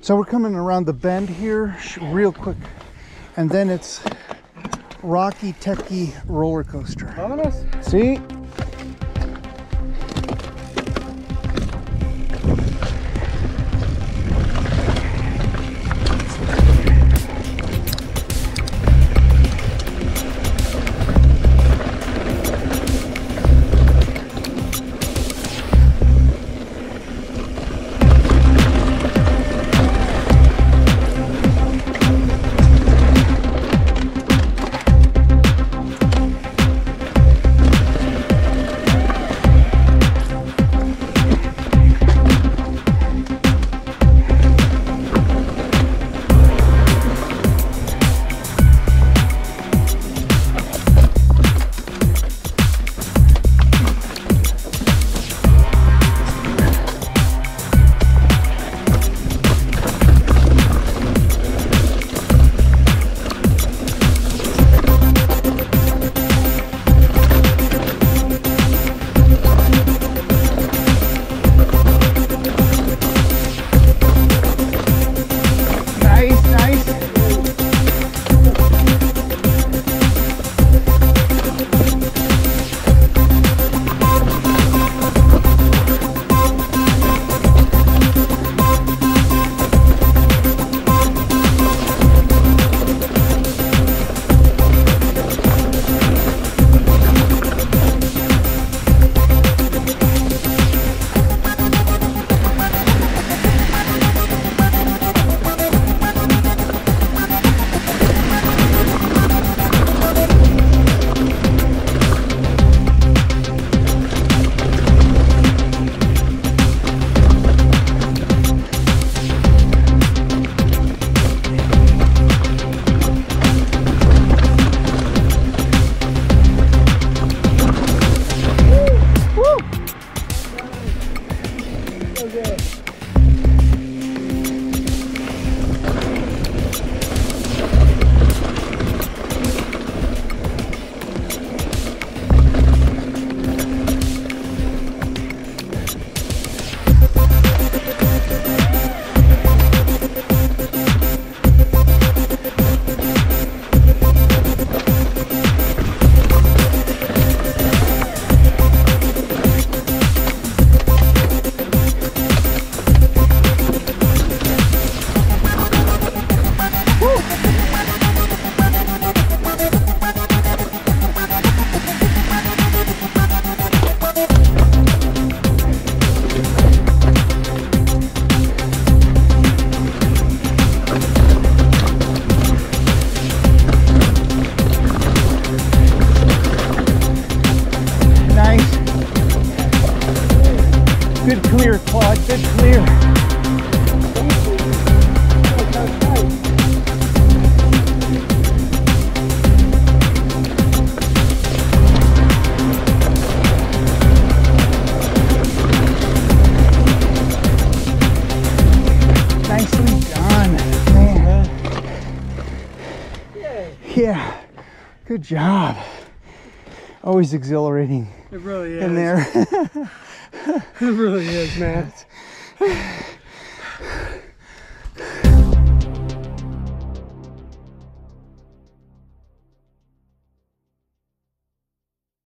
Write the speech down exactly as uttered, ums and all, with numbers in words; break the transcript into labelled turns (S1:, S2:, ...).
S1: So we're coming around the bend here real quick, and then it's rocky, techy roller coaster.
S2: Vámonos.
S1: See? Good clear, Claude, good clear. Nicely done, man. Yeah, good job. Always exhilarating.
S2: It really is.
S1: In there.
S2: It really is, man.